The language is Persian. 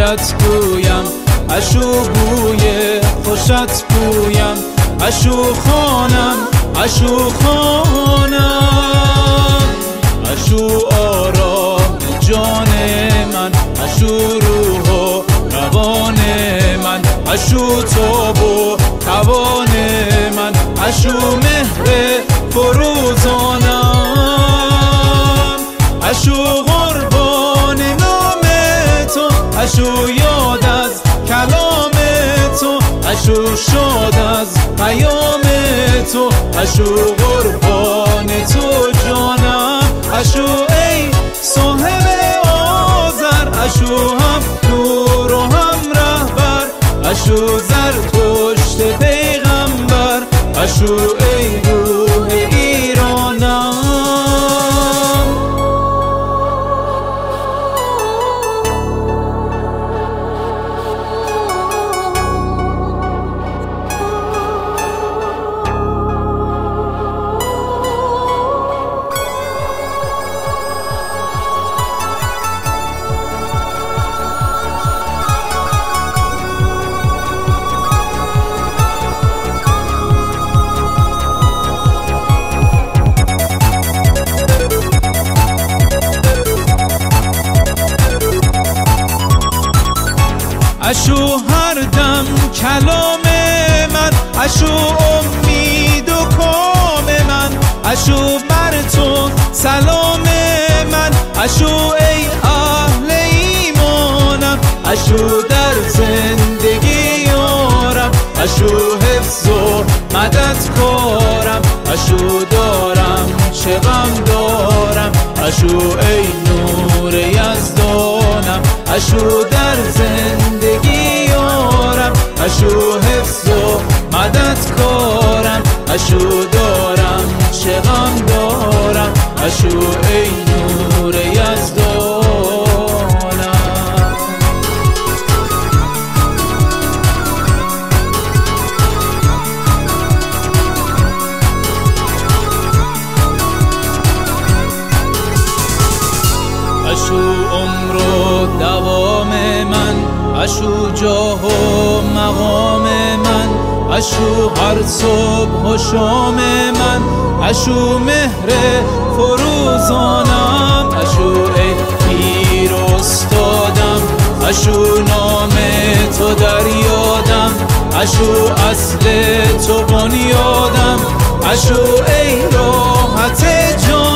خوشت گویم اشو بوی خوشت گویم اشو خانم اشو خانم اشو آرام جان من اشو روح و روان من اشو تاب و توان من اشو مهر فروزانم اشو قربان نام تو اشو یاد از کلام تو اشو شاد از پیام تو اشو قربان تو جانم اشو ای صاحب آذر اشو هم نور و هم رهبر اشو زرتشت پیغمبر اشو ای روح ایرانم اشو هر دم کلام من اشو امید و کام من اشو بر تو سلام من اشو ای اهل ایمانم اشو در زندگی یارم اشو حفظ و مدد کارم اشو دارم چه غم دارم اشو ای نور یزدانم اشو در زندگی یارم اشو حفظ و مدد کارم اشو دارم چه غم دارم اشو ای نور یزدانم اشو عمر و دوام من اشو جاه و مقام من اشو هر صبح و شام من اشو مهر فروزانم اشو ای پیر استادم اشو نام تو در یادم اشو اصل تو بنیادم اشو ای راحت جان